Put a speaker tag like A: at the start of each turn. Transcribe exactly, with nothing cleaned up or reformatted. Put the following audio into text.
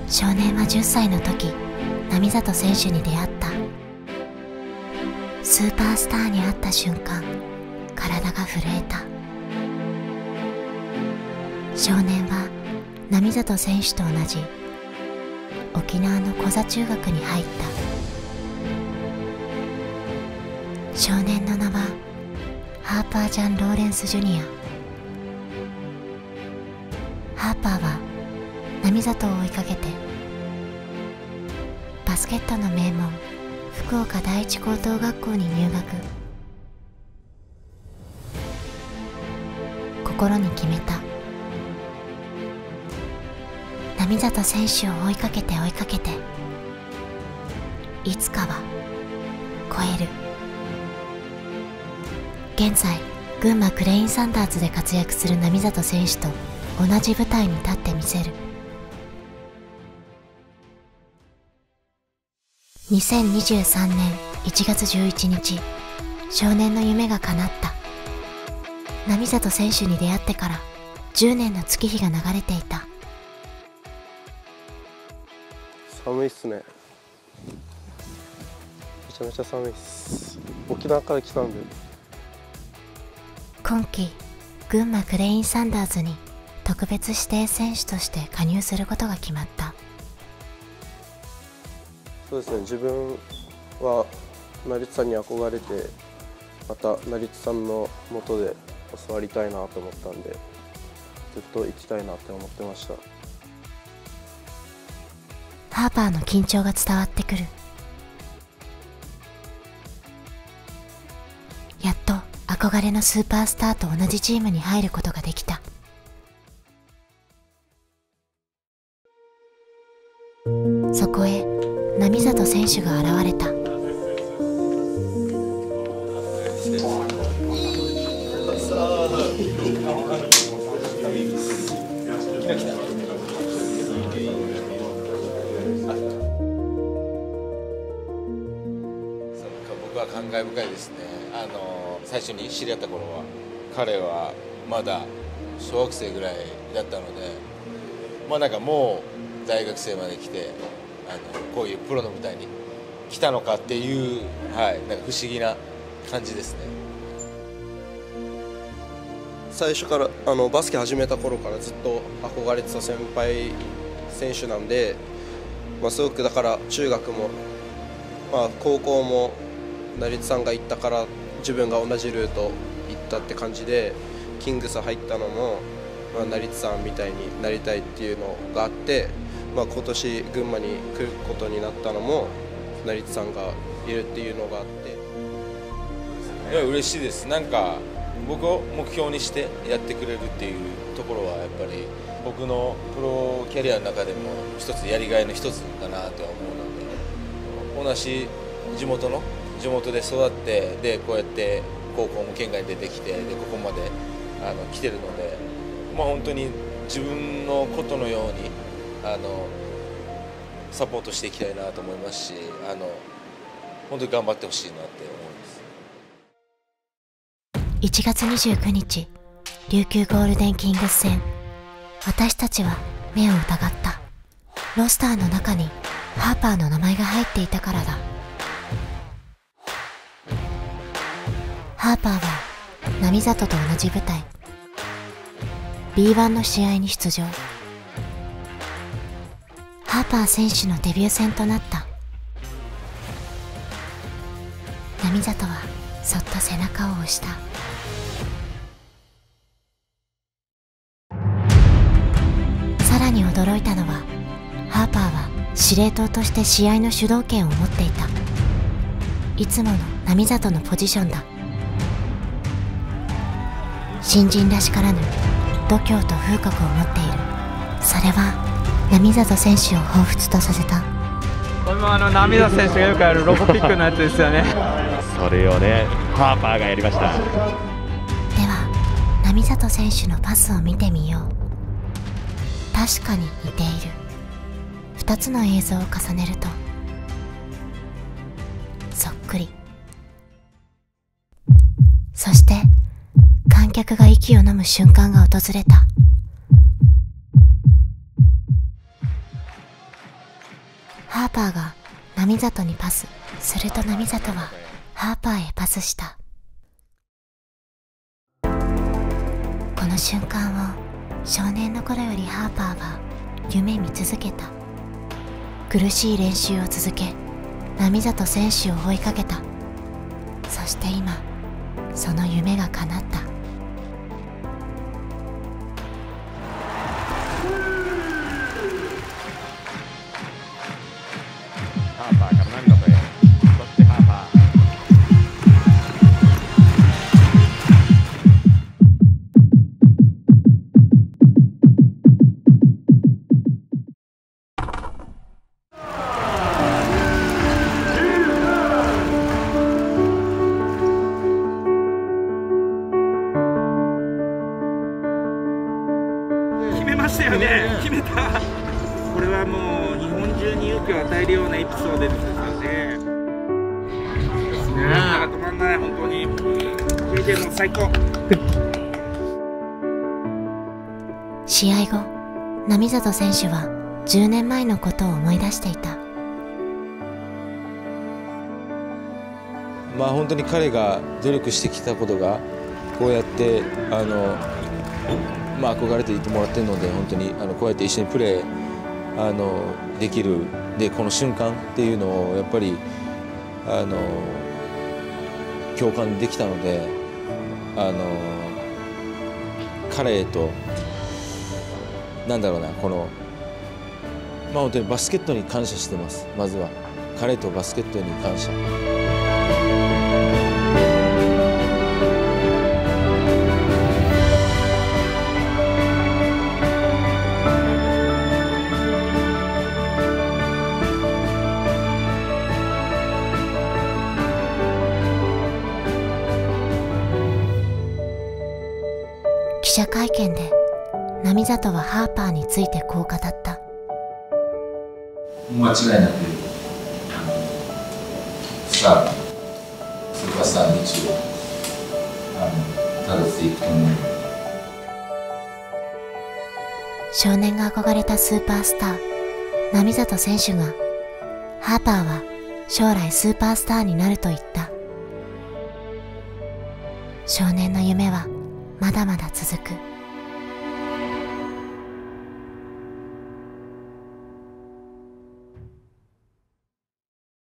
A: 少年はじゅっさいの時、並里選手に出会った。スーパースターに会った瞬間、体が震えた。少年は並里選手と同じ沖縄の小座中学に入った。少年の名はハーパー・ジャン・ローレンス・ジュニア。ハーパーは並里を追いかけてバスケットの名門福岡第一高等学校に入学。心に決めた。並里選手を追いかけて追いかけていつかは超える。現在群馬クレインサンダーズで活躍する並里選手と同じ舞台に立ってみせる。にせんにじゅうさんねんいちがつじゅういちにち、少年の夢が叶った。並里選手に出会ってからじゅうねんの月日が流れていた。
B: 寒いっすね。めちゃめちゃ寒いっす。沖縄から来たんで。
A: 今季群馬クレインサンダーズに特別指定選手として加入することが決まった。
B: そうですね、自分は成津さんに憧れて、また成津さんの下で教わりたいなと思ったんで、ずっと行きたいなって思ってました。
A: ハーパーの緊張が伝わってくる。やっと憧れのスーパースターと同じチームに入ることができた。そこへ並里選手が現れた。
C: 僕は感慨深いですね。あの最初に知り合った頃は彼はまだ小学生ぐらいだったので、まあなんかもう大学生まで来て、あのこういうプロの舞台に来たのかっていう、はい、なんか不思議な感じですね。
B: 最初からあのバスケ始めた頃からずっと憧れてた先輩選手なんで、まあ、すごくだから中学も、まあ、高校も成津さんが行ったから自分が同じルート行ったって感じで、キングス入ったのも、まあ、成津さんみたいになりたいっていうのがあって、まあ、今年群馬に来ることになったのも成津さんがいるっていうのがあって、
C: いや嬉しいです。なんか僕を目標にしてやってくれるっていうところはやっぱり僕のプロキャリアの中でも一つやりがいの一つかなとは思うので、同じ地元の地元で育ってでこうやって高校も県外に出てきてでここまであの来てるので、まあ、本当に自分のことのようにあのサポートしていきたいなと思いますし、あの本当に頑張ってほしいなって思います。
A: いちがつにじゅうくにち、琉球ゴールデンキングス戦。私たちは目を疑った。ロスターの中にハーパーの名前が入っていたからだ。ハーパーは並里と同じ舞台 ビーワン の試合に出場。ハーパー選手のデビュー戦となった。並里はそっと背中を押した。さらに驚いたのは、ハーパーは司令塔として試合の主導権を持っていた。いつもの並里のポジションだ。新人らしからぬ度胸と風格を持っている。それは並里選手を彷彿とさせた。
D: これもあの並里選手がよくやるロボピックのやつですよね。
E: それをね、ハーパーがやりました。
A: では並里選手のパスを見てみよう。確かに似ている。ふたつの映像を重ねるとそっくり。そして観客が息を飲む瞬間が訪れた。 ハーパーが並里にパス。すると並里はハーパーへパスした。この瞬間を少年の頃よりハーパーは夢見続けた。苦しい練習を続け、並里選手を追いかけた。そして今、その夢が叶った。
E: ハーパーから並里へ。そしてハーパー。
F: 決めましたよね、決めた。これはもう日本中に勇気を与えるようなエピソードですよね。なんか止まんない、本当に。ケージェー も最高。
A: 試合後、並里選手はじゅうねんまえのことを思い出していた。
C: まあ本当に彼が努力してきたことがこうやってあの、まあ、憧れていてもらってるので、本当にあのこうやって一緒にプレーあのできるで、この瞬間っていうのをやっぱりあの共感できたので、あの彼へとなんだろうな、このまあ本当にバスケットに感謝してます。まずは彼とバスケットに感謝。
A: 記者会見で並里はハーパーについてこう語った。
C: 間違いなくスター、スーパースターの道をたどっていくと思う。
A: 少年が憧れたスーパースター並里選手が、ハーパーは将来スーパースターになると言った。少年の夢はまだまだ続く。